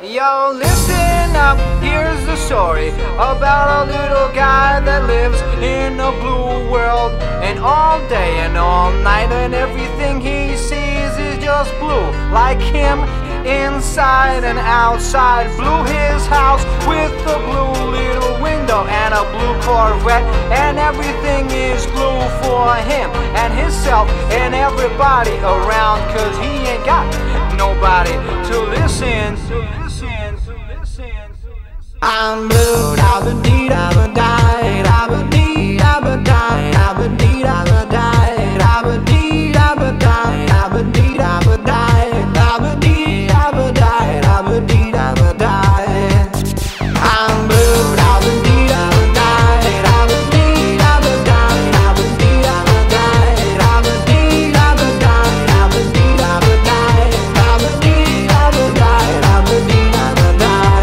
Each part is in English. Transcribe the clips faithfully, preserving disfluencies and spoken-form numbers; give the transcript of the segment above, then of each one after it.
Yo, listen up, here's the story about a little guy that lives in a blue world. And all day and all night and everything he sees is just blue. Like him, inside and outside. Blue his house with a blue little window and a blue Corvette. And everything is blue for him and himself and everybody around, cause he ain't got nobody to listen to. Listen, to listen, to listen. I'm blue, da-ba-dee, da-ba-die, da-ba-dee, da-ba-die, da-ba-dee, da-ba-die, da-ba-dee, da-ba-die, da-ba-dee, da-ba-die, da-ba-dee, da-ba-die, da-ba-dee, da-ba-die. I'm blue, da-ba-dee, da-ba-die, da-ba-dee, da-ba-die, da-ba-dee, da-ba-die, da-ba-dee, da-ba-die, da-ba-dee, da-ba-die, da-ba-dee, da-ba-die, da-ba-dee, da-ba-die.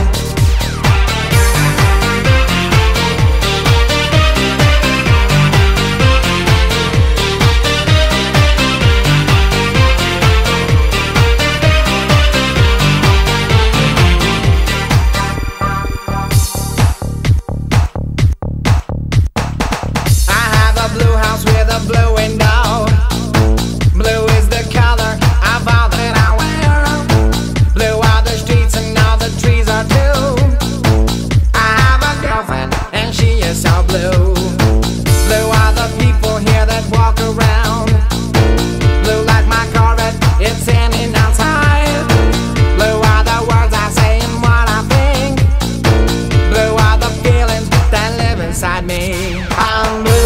Blue house with a blue window. Blue is the color of all that I wear. Blue are the streets and all the trees are too. I have a girlfriend and she is so blue. Blue are the people here that walk around. Blue like my Corvette, it's in and outside. Blue are the words I say and what I think. Blue are the feelings that live inside me. I'm blue.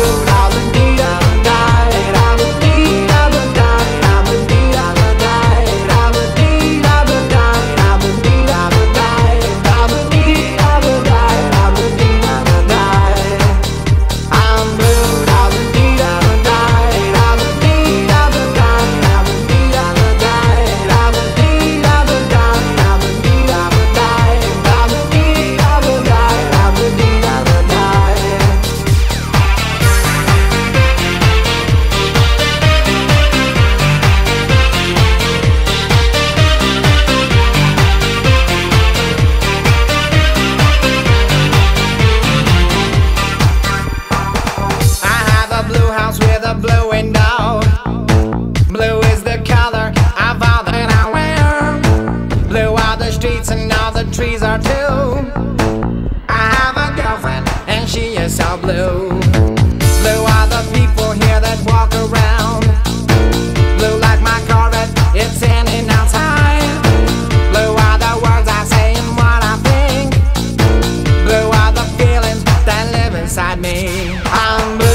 With a blue window. Blue is the color of all that I wear. Blue are the streets and all the trees are too. I have a girlfriend and she is so blue. Blue are the people here that walk around. Blue like my Corvette, it's in and outside. Blue are the words I say and what I think. Blue are the feelings that live inside me. I'm blue.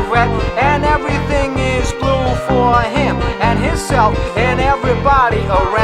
And everything is blue for him and himself and everybody around.